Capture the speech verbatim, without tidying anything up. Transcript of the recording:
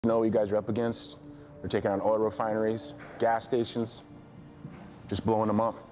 You know what you guys are up against. They're taking on oil refineries, gas stations, just blowing them up.